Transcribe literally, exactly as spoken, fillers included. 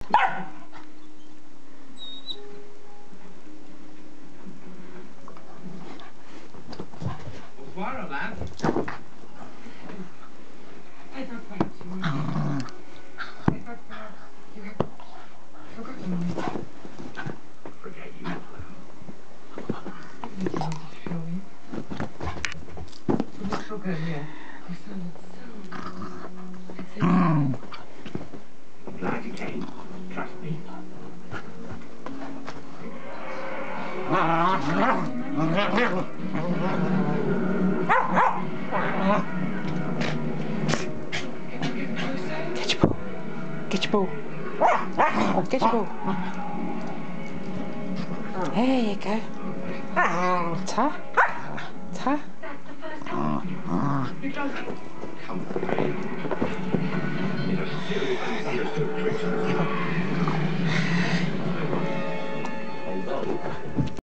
Bonsoir, lad. Forget you. So good, yeah. You sounded so... I'm glad you came. Trust me. Get your ball. Get your ball. Get your ball. There you go. Ta. Ta. Come in a seriously misunderstood creature. Although